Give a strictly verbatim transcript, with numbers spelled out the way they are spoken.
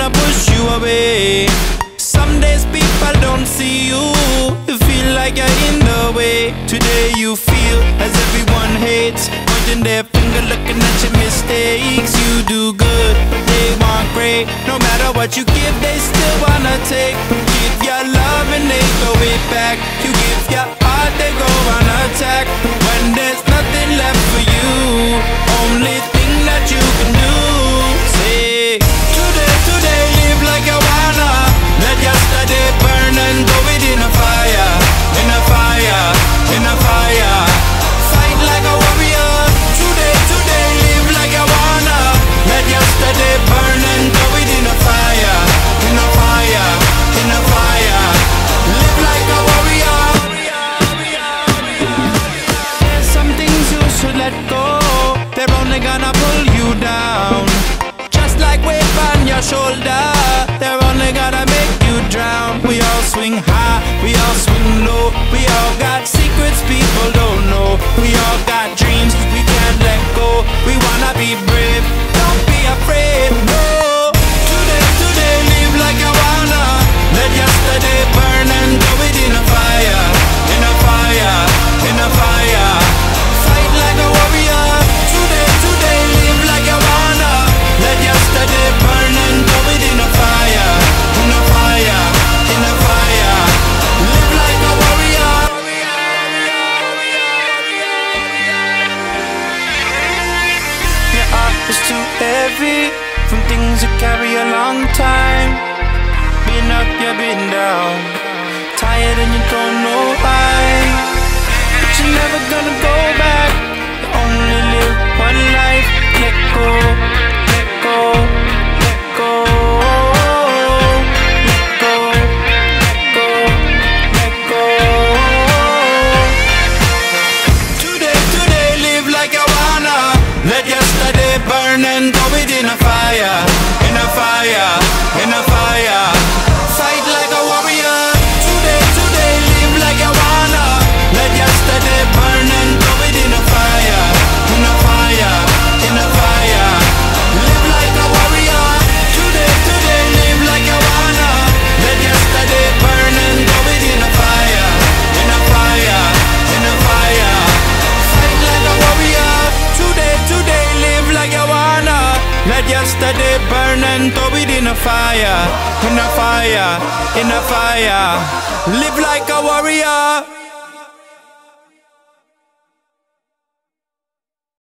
gonna push you away. Some days people don't see you, you feel like you're in the way. Today you feel as everyone hates, pointing their finger looking at your mistakes. You do good, but they want great. No matter what you give, they still wanna take. Give your love and they throw it back. You give your heart, they go on attack. When there's nothing left for you, only thing that you can do, say today, today, live like you wanna. Let yesterday burn and go within a fire, in a fire, in a fire. Fight like a warrior. Today, today, live like you wanna. Let yesterday burn and go within a fire, in a fire, in a fire. Live like a warrior. There's some things you should let go. They're only gonna pull you down. Just like weight on your shoulder, they're only gonna make you drown. We all swing high, we all swing low. We all got secrets people don't know. We all got dreams we can't let go. We wanna be brave, don't be afraid, no. Today, today, live like you wanna. Let yesterday burn and go within a fire, in a fire, in a fire. Fight like a warrior. Today, today, live like you wanna. Let yesterday burn and go within a fire, in a fire, in a fire. Live like a warrior. Your heart is too heavy from things you carry a long time. Been up, you've been down, tired and you don't know why. But you're never gonna go back. You only live one life. Let go, let go, let go, let go, let go, let go. Today, today, live like you wanna. Let yesterday burn and go within a fire, in a fire, in a fire. Fight like a warrior. Today, today, live like you wanna. Let yesterday burn and go within a fire, in a fire, in a fire. Live like a warrior. Today, today, live like you wanna. Let yesterday burn and go within a fire, in a fire, in a fire. Fight like a warrior. Today, today, live like you wanna. Let yesterday burn and go within a fire, in a fire, in a fire. Live like a warrior.